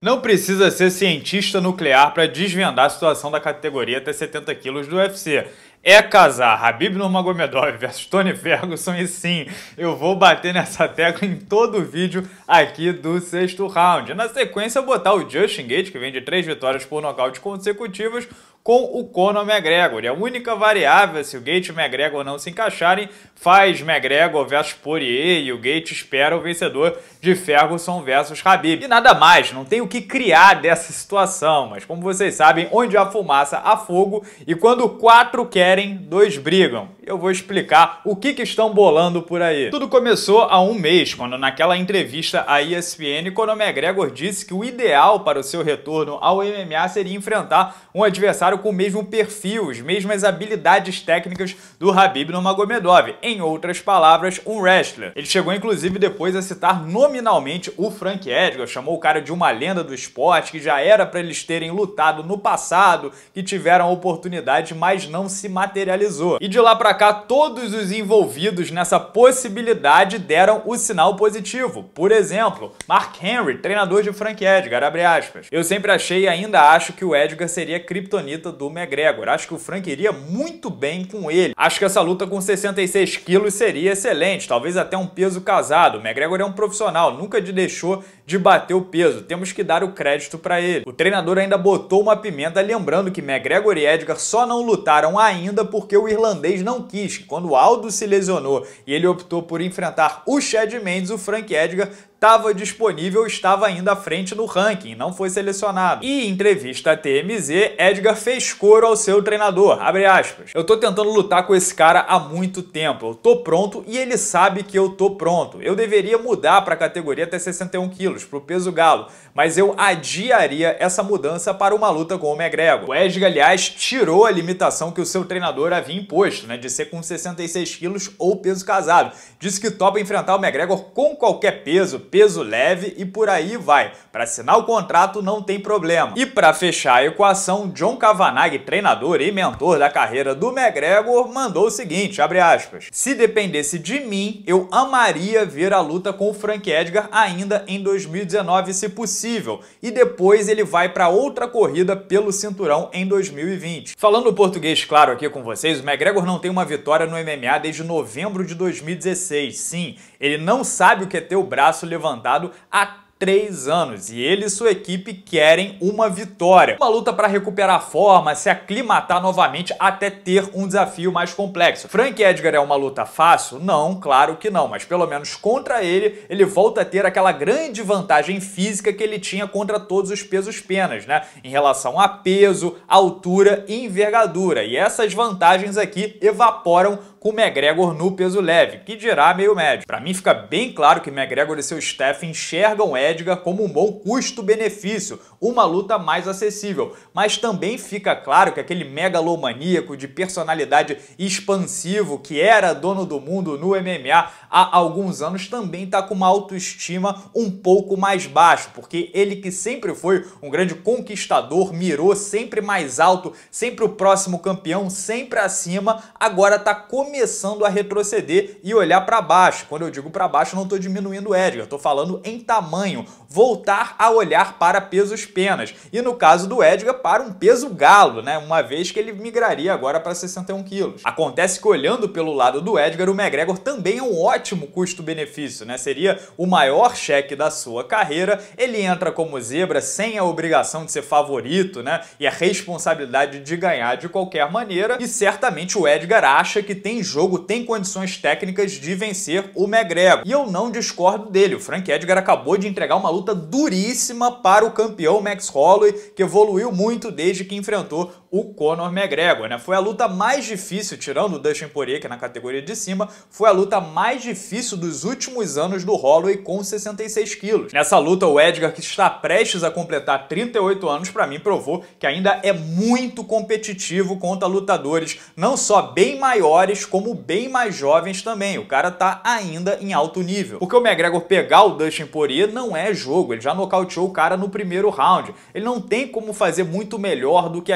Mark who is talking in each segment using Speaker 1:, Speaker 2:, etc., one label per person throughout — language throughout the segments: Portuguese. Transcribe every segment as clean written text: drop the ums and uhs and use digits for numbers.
Speaker 1: Não precisa ser cientista nuclear para desvendar a situação da categoria até 70 quilos do UFC. É casar Khabib Nurmagomedov versus Tony Ferguson e sim, eu vou bater nessa tecla em todo o vídeo aqui do sexto round. Na sequência, eu botar o Justin Gaethje, que vem de 3 vitórias por nocaute consecutivas, com o Conor McGregor. E a única variável, se o Gaethje e o McGregor não se encaixarem, faz McGregor versus Poirier e o Gaethje espera o vencedor de Ferguson versus Khabib. E nada mais, não tem o que criar dessa situação, mas como vocês sabem, onde há fumaça, há fogo, e quando 4 querem, 2 brigam. Eu vou explicar o que estão bolando por aí. Tudo começou há um mês, quando naquela entrevista à ESPN, Conor McGregor disse que o ideal para o seu retorno ao MMA seria enfrentar um adversário com o mesmo perfil, as mesmas habilidades técnicas do Khabib Nurmagomedov. Em outras palavras, um wrestler. Ele chegou inclusive depois a citar nominalmente o Frank Edgar, chamou o cara de uma lenda do esporte, que já era para eles terem lutado no passado, que tiveram a oportunidade, mas não se materializou. E de lá para cá, todos os envolvidos nessa possibilidade deram o sinal positivo. Por exemplo, Mark Henry, treinador de Frank Edgar, abre aspas. Eu sempre achei e ainda acho que o Edgar seria a criptonita do McGregor. Acho que o Frank iria muito bem com ele. Acho que essa luta com 66 quilos seria excelente, talvez até um peso casado. O McGregor é um profissional, nunca deixou de bater o peso. Temos que dar o crédito para ele. O treinador ainda botou uma pimenta, lembrando que McGregor e Edgar só não lutaram ainda porque o irlandês não quis. Quando o Aldo se lesionou e ele optou por enfrentar o Chad Mendes, o Frank Edgar estava disponível, estava ainda à frente no ranking, não foi selecionado. E em entrevista à TMZ, Edgar fez coro ao seu treinador, abre aspas. Eu tô tentando lutar com esse cara há muito tempo, eu tô pronto e ele sabe que eu tô pronto. Eu deveria mudar para a categoria até 61 quilos, pro peso galo, mas eu adiaria essa mudança para uma luta com o McGregor. O Edgar, aliás, tirou a limitação que o seu treinador havia imposto, né, de ser com 66 quilos ou peso casado. Disse que topa enfrentar o McGregor com qualquer peso leve e por aí vai. Para assinar o contrato não tem problema. E para fechar a equação, John Kavanagh, treinador e mentor da carreira do McGregor, mandou o seguinte, abre aspas. Se dependesse de mim, eu amaria ver a luta com o Frank Edgar ainda em 2019, se possível. E depois ele vai para outra corrida pelo cinturão em 2020. Falando português claro aqui com vocês, o McGregor não tem uma vitória no MMA desde novembro de 2016. Sim, ele não sabe o que é ter o braço levantado há 3 anos e ele e sua equipe querem uma vitória. Uma luta para recuperar a forma, se aclimatar novamente até ter um desafio mais complexo. Frank Edgar é uma luta fácil? Não, claro que não, mas pelo menos contra ele volta a ter aquela grande vantagem física que ele tinha contra todos os pesos-penas, né? Em relação a peso, altura e envergadura. E essas vantagens aqui evaporam com o McGregor no peso leve, que dirá meio médio. Para mim fica bem claro que McGregor e seu staff enxergam Edgar como um bom custo-benefício, uma luta mais acessível, mas também fica claro que aquele megalomaníaco de personalidade expansivo que era dono do mundo no MMA há alguns anos também está com uma autoestima um pouco mais baixo, porque ele que sempre foi um grande conquistador, mirou sempre mais alto, sempre o próximo campeão, sempre acima, agora está começando a retroceder e olhar para baixo. Quando eu digo para baixo, não estou diminuindo o Edgar, estou falando em tamanho, voltar a olhar para pesos penas. E no caso do Edgar, para um peso galo, né? Uma vez que ele migraria agora para 61 quilos. Acontece que olhando pelo lado do Edgar, o McGregor também é um ótimo custo-benefício, né? Seria o maior cheque da sua carreira. Ele entra como zebra sem a obrigação de ser favorito, né? E a responsabilidade de ganhar de qualquer maneira. E certamente o Edgar acha que tem jogo, tem condições técnicas de vencer o McGregor. E eu não discordo dele. O Frank Edgar acabou de entregar uma luta duríssima para o campeão Max Holloway, que evoluiu muito desde que enfrentou o Conor McGregor, né? Foi a luta mais difícil, tirando o Dustin Poirier, que é na categoria de cima, foi a luta mais difícil dos últimos anos do Holloway com 66 quilos. Nessa luta, o Edgar, que está prestes a completar 38 anos, para mim provou que ainda é muito competitivo contra lutadores não só bem maiores, como bem mais jovens também. O cara tá ainda em alto nível. Porque o McGregor pegar o Dustin Poirier não é jogo, ele já nocauteou o cara no primeiro round. Ele não tem como fazer muito melhor do que aquilo.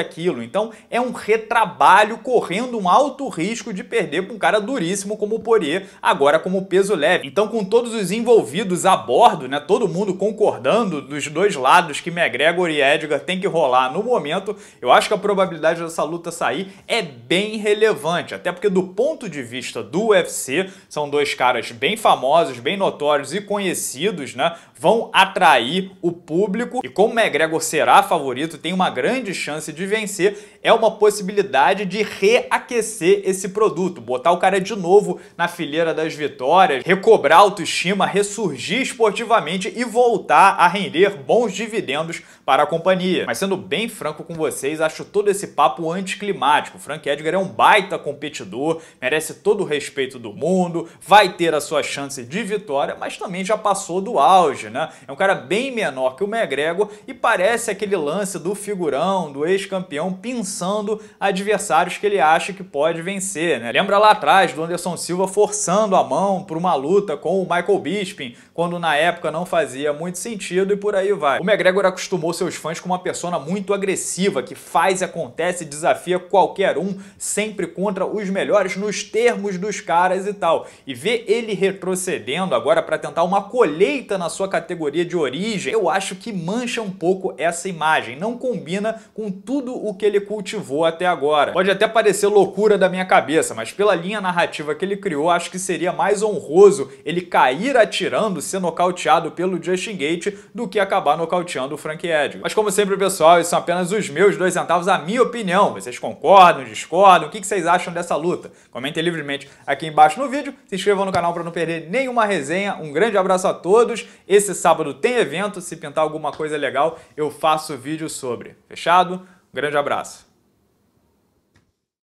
Speaker 1: Então é um retrabalho correndo um alto risco de perder para um cara duríssimo como o Poirier, agora como peso leve. Então, com todos os envolvidos a bordo, né, todo mundo concordando dos dois lados que McGregor e Edgar tem que rolar no momento, eu acho que a probabilidade dessa luta sair é bem relevante, até porque do ponto de vista do UFC, são dois caras bem famosos, bem notórios e conhecidos, né, vão atrair o público, e como McGregor será favorito, tem uma grande chance de vencer, é uma possibilidade de reaquecer esse produto, botar o cara de novo na fileira das vitórias, recobrar a autoestima, ressurgir esportivamente e voltar a render bons dividendos para a companhia. Mas sendo bem franco com vocês, acho todo esse papo anticlimático. O Frank Edgar é um baita competidor, merece todo o respeito do mundo, vai ter a sua chance de vitória, mas também já passou do auge, né? É um cara bem menor que o McGregor e parece aquele lance do figurão, do ex-campeão, pensando adversários que ele acha que pode vencer, né? Lembra lá atrás do Anderson Silva forçando a mão por uma luta com o Michael Bisping, quando na época não fazia muito sentido, e por aí vai. O McGregor acostumou seus fãs com uma persona muito agressiva, que faz, acontece, desafia qualquer um, sempre contra os melhores nos termos dos caras e tal. E ver ele retrocedendo agora para tentar uma colheita na sua categoria de origem, eu acho que mancha um pouco essa imagem, não combina com tudo o que ele cultivou até agora. Pode até parecer loucura da minha cabeça, mas pela linha narrativa que ele criou, acho que seria mais honroso ele cair atirando, ser nocauteado pelo Justin Gaethje, do que acabar nocauteando o Frank Edgar. Mas como sempre, pessoal, esses são apenas os meus 2 centavos, a minha opinião. Vocês concordam, discordam? O que vocês acham dessa luta? Comentem livremente aqui embaixo no vídeo, se inscrevam no canal para não perder nenhuma resenha. Um grande abraço a todos. Esse sábado tem evento, se pintar alguma coisa legal, eu faço vídeo sobre. Fechado? Um grande abraço.